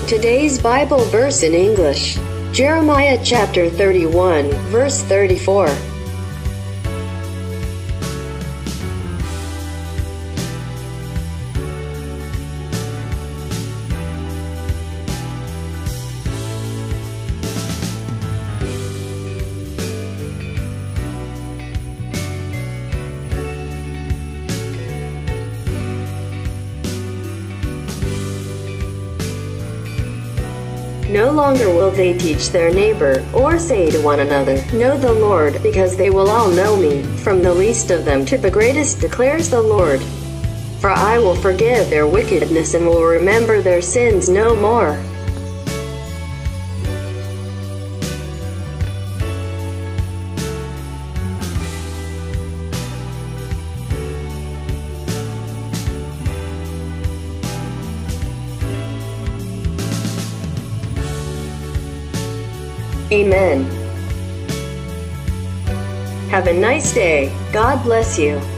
Today's Bible verse in English. Jeremiah chapter 31, verse 34. No longer will they teach their neighbor, or say to one another, "Know the Lord," because they will all know me, from the least of them to the greatest, declares the Lord. For I will forgive their wickedness and will remember their sins no more. Amen. Have a nice day. God bless you.